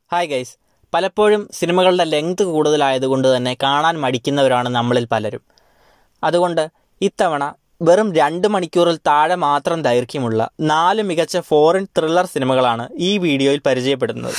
Hi guys, പലപ്പോഴും സിനിമകളുടെ length കൂടുതലായതുകൊണ്ട് തന്നെ കാണാൻ മടിക്കുന്നവരാണ് നമ്മളിൽ പലരും. അതുകൊണ്ട് ഇത്തവണ വെറും 2 മണിക്കൂറിൽ താഴെ മാത്രം ദൈർഘ്യമുള്ള 4 മികച്ച ഫോറിൻ ത്രില്ലർ സിനിമകളാണ് ഈ വീഡിയോയിൽ പരിചയപ്പെടുന്നത്.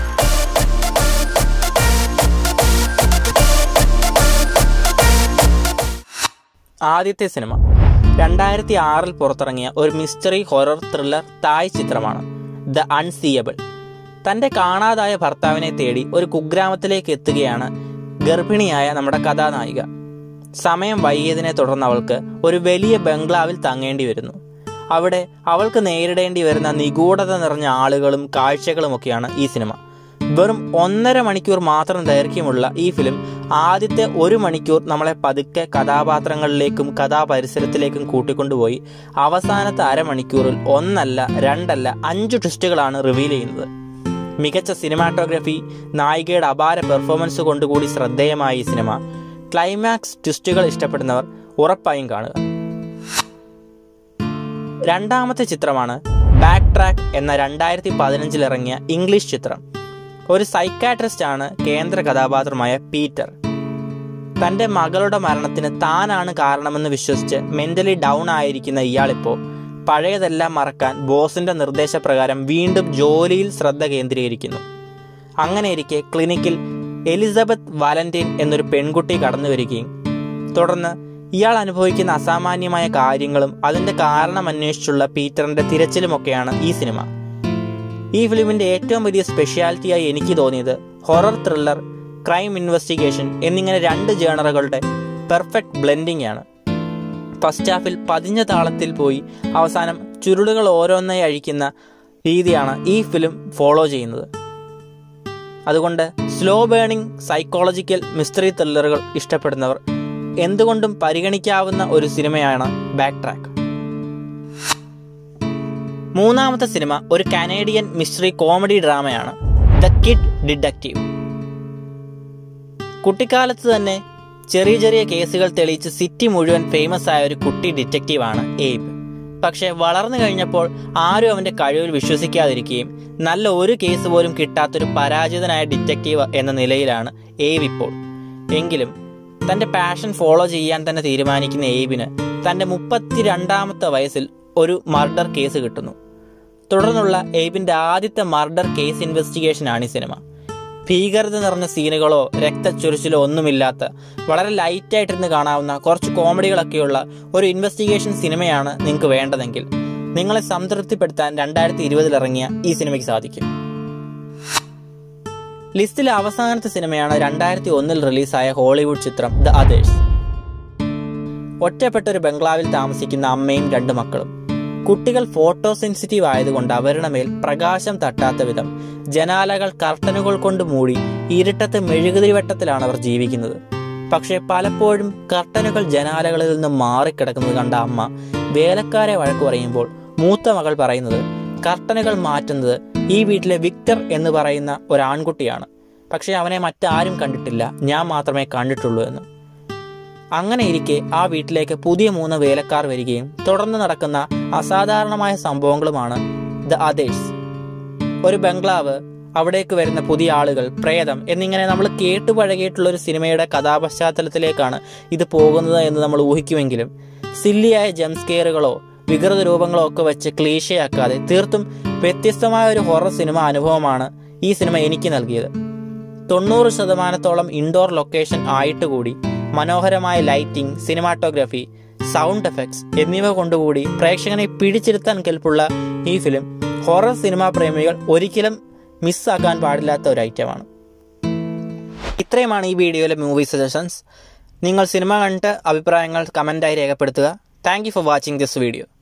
ആദ്യത്തെ സിനിമ 2006 പുറത്തിറങ്ങിയ ഒരു മിസ്റ്ററി ഹൊറർ ത്രില്ലർ തായ് ചിത്രമാണ് ദ അൺസീയബിൾ. തൻ്റെ കാണാതായ ഭർത്താവിനെ തേടി ഒരു കുഗ്രാമത്തിലേക്ക് എത്തുകയാണ് ഗർഭിണിയായ നമ്മുടെ കഥാനായിക. സമയം വൈകിയതിനെ തുടർന്ന് അവൾക്ക് ഒരു വലിയ ബംഗ്ലാവിൽ തങ്ങേണ്ടി വരുന്നു. അവിടെ അവൾക്ക് നേരിടേണ്ടി വരുന്ന നിഗൂഢത നിറഞ്ഞ ആളുകളും കാഴ്ചകളുമൊക്കെയാണ് ഈ സിനിമ. വെറും 1.5 മണിക്കൂർ മാത്രം ദൈർഘ്യമുള്ള ഈ ഫിലിം ആദ്യത്തെ 1 മണിക്കൂർ നമ്മളെ പതുക്കെ കഥാപാത്രങ്ങളിലേക്കും കഥാപരിസരത്തിലേക്കും കൂട്ടിക്കൊണ്ടുപോയി അവസാനത്തെ അരമണിക്കൂറിൽ 1 അല്ല 2 അല്ല 5 ട്വിസ്റ്റുകളാണ് റിവീൽ ചെയ്യുന്നത്. മികച്ച സിനിമാറ്റോഗ്രഫി, നായികയുടെ അപാര പെർഫോമൻസ് കൊണ്ടുകൂടി ശ്രദ്ധേയമായ ഈ സിനിമ ക്ലൈമാക്സ് ട്വിസ്റ്റുകൾ ഇഷ്ടപ്പെടുന്നവർ ഉറപ്പായും കാണുക. രണ്ടാമത്തെ ചിത്രമാണ് ബാക്ക് ട്രാക്ക് എന്ന 2015 ഇറങ്ങിയ ഇംഗ്ലീഷ് ചിത്രം. ഒരു സൈക്കാട്രിസ്റ്റ് ആണ് കേന്ദ്ര കഥാപാത്രമായ പീറ്റർ. തൻ്റെ മകളുടെ മരണത്തിന് താനാണ് കാരണമെന്ന് വിശ്വസിച്ച് മെന്റലി ഡൗൺ ആയിരിക്കുന്ന ഇയാളിപ്പോൾ പഴയതെല്ലാം മറക്കാൻ ബോസിന്റെ നിർദ്ദേശപ്രകാരം വീണ്ടും ജോലിയിൽ ശ്രദ്ധ കേന്ദ്രീകരിക്കുന്നു. അങ്ങനെയിരിക്കെ ക്ലിനിക്കിൽ എലിസബത്ത് വാലന്റൈൻ എന്നൊരു പെൺകുട്ടി കടന്നു വരികയും തുടർന്ന് ഇയാൾ അനുഭവിക്കുന്ന അസാമാന്യമായ കാര്യങ്ങളും അതിന്റെ കാരണം അന്വേഷിച്ചുള്ള പീറ്ററിന്റെ തിരച്ചിലുമൊക്കെയാണ് ഈ സിനിമ. ഈ ഫിലിമിന്റെ ഏറ്റവും വലിയ സ്പെഷ്യാലിറ്റിയായി എനിക്ക് തോന്നിയത് ഹൊറർ ത്രില്ലർ, ക്രൈം ഇൻവെസ്റ്റിഗേഷൻ എന്നിങ്ങനെ 2 ജേണറുകളുടെ പെർഫെക്റ്റ് ബ്ലെൻഡിംഗ് ആണ്. ഫസ്റ്റ് ഹാഫിൽ പതിഞ്ഞ താളത്തിൽ പോയി അവസാനം ചുരുളുകൾ ഓരോന്നായി അഴിക്കുന്ന രീതിയാണ് ഈ ഫിലിം ഫോളോ ചെയ്യുന്നത്. അതുകൊണ്ട് സ്ലോ ബേണിംഗ് സൈക്കോളജിക്കൽ മിസ്റ്ററി ത്രില്ലറുകൾ ഇഷ്ടപ്പെടുന്നവർ എന്തുകൊണ്ടും പരിഗണിക്കാവുന്ന ഒരു സിനിമയാണ് ബാക്ക് ട്രാക്ക്. മൂന്നാമത്തെ സിനിമ ഒരു കനേഡിയൻ മിസ്റ്ററി കോമഡി ഡ്രാമയാണ് ദ കിഡ് ഡിറ്റക്റ്റീവ്. കുട്ടിക്കാലത്ത് തന്നെ ചെറിയ ചെറിയ കേസുകൾ തെളിയിച്ച് സിറ്റി മുഴുവൻ ഫേമസ് ആയ ഒരു കുട്ടി ഡിറ്റക്റ്റീവാണ് എയ്ബ്. പക്ഷെ വളർന്നു കഴിഞ്ഞപ്പോൾ ആരും അവന്റെ കഴിവിൽ വിശ്വസിക്കാതിരിക്കുകയും നല്ല ഒരു കേസ് പോലും കിട്ടാത്തൊരു പരാജിതനായ ഡിറ്റക്റ്റീവ് എന്ന നിലയിലാണ് എയ്ബ് ഇപ്പോൾ. എങ്കിലും തന്റെ പാഷൻ ഫോളോ ചെയ്യാൻ തന്നെ തീരുമാനിക്കുന്ന എയ്ബിന് തന്റെ 32ാമത്തെ വയസ്സിൽ ഒരു മർഡർ കേസ് കിട്ടുന്നു. തുടർന്നുള്ള എയ്ബിന്റെ ആദ്യത്തെ മർഡർ കേസ് ഇൻവെസ്റ്റിഗേഷനാണ് ഈ സിനിമ. ഭീകരത നിറഞ്ഞ സീനുകളോ രക്തച്ചൊരിച്ചിലോ ഒന്നുമില്ലാത്ത വളരെ ലൈറ്റായിട്ടിരുന്ന് കാണാവുന്ന കുറച്ച് കോമഡികളൊക്കെയുള്ള ഒരു ഇൻവെസ്റ്റിഗേഷൻ സിനിമയാണ് നിങ്ങൾക്ക് വേണ്ടതെങ്കിൽ നിങ്ങളെ സംതൃപ്തിപ്പെടുത്താൻ 2020 ഇറങ്ങിയ ഈ സിനിമയ്ക്ക് സാധിക്കും. ലിസ്റ്റിലെ അവസാനത്തെ സിനിമയാണ് 2001 റിലീസായ ഹോളിവുഡ് ചിത്രം ദ അതേഴ്സ്. ഒറ്റപ്പെട്ട ഒരു ബംഗ്ലാവിൽ താമസിക്കുന്ന അമ്മയും 2 മക്കളും. കുട്ടികൾ ഫോട്ടോ സെൻസിറ്റീവ് ആയതുകൊണ്ട് അവരുടെ മേൽ പ്രകാശം തട്ടാത്ത വിധം ജനാലകൾ കർട്ടനുകൾ കൊണ്ട് മൂടി ഇരുട്ടത്ത് മെഴുകുതിരി വെട്ടത്തിലാണ് അവർ ജീവിക്കുന്നത്. പക്ഷെ പലപ്പോഴും കർട്ടനുകൾ ജനാലകളിൽ നിന്ന് മാറിക്കിടക്കുന്നത് കണ്ട അമ്മ വേലക്കാരെ വഴക്ക് പറയുമ്പോൾ മൂത്ത മകൾ പറയുന്നത് കർട്ടനുകൾ മാറ്റുന്നത് ഈ വീട്ടിലെ വിക്ടർ എന്ന് പറയുന്ന ഒരു ആൺകുട്ടിയാണ്, പക്ഷെ അവനെ മറ്റാരും കണ്ടിട്ടില്ല, ഞാൻ മാത്രമേ കണ്ടിട്ടുള്ളൂ എന്ന്. അങ്ങനെ ഇരിക്കെ ആ വീട്ടിലേക്ക് പുതിയ 3 വേലക്കാർ വരികയും തുടർന്ന് നടക്കുന്ന അസാധാരണമായ സംഭവങ്ങളുമാണ് ദ അതേഴ്സ്. ഒരു ബംഗ്ലാവ്, അവിടേക്ക് വരുന്ന പുതിയ ആളുകൾ, പ്രേതം എന്നിങ്ങനെ നമ്മൾ കേട്ടുപഴകിയിട്ടുള്ള ഒരു സിനിമയുടെ കഥാപശ്ചാത്തലത്തിലേക്കാണ് ഇത് പോകുന്നത് എന്ന് നമ്മൾ ഊഹിക്കുമെങ്കിലും സില്ലിയായ ജംസ്കെയറുകളോ വികൃത രൂപങ്ങളോ ഒക്കെ വെച്ച് ക്ലീശയാക്കാതെ തീർത്തും വ്യത്യസ്തമായ ഒരു ഹൊറർ സിനിമ അനുഭവമാണ് ഈ സിനിമ എനിക്ക് നൽകിയത്. 90% ഇൻഡോർ ലൊക്കേഷൻ ആയിട്ട് കൂടി മനോഹരമായ ലൈറ്റിംഗ്, സിനിമാറ്റോഗ്രഫി, സൗണ്ട് എഫക്ട്സ് എന്നിവ കൊണ്ടുകൂടി പ്രേക്ഷകനെ പിടിച്ചിരുത്താൻ കെൽപ്പുള്ള ഈ ഫിലിം ഹൊറർ സിനിമാ പ്രേമികൾ ഒരിക്കലും മിസ്സാക്കാൻ പാടില്ലാത്ത ഒരു ഐറ്റമാണ്. ഇത്രയുമാണ് ഈ വീഡിയോയിലെ മൂവി സജഷൻസ്. നിങ്ങൾ സിനിമ കണ്ടിട്ട് അഭിപ്രായങ്ങൾ കമൻ്റായി രേഖപ്പെടുത്തുക. Thank you for watching this video.